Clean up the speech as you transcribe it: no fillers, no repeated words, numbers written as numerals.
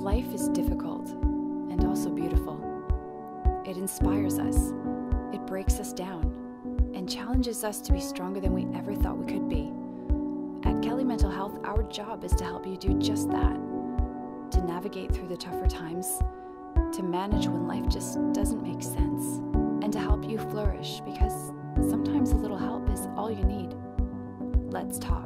Life is difficult and also beautiful. It inspires us, it breaks us down, and challenges us to be stronger than we ever thought we could be. At Kelly Mental Health, our job is to help you do just that, to navigate through the tougher times, to manage when life just doesn't make sense, and to help you flourish, because sometimes a little help is all you need. Let's talk.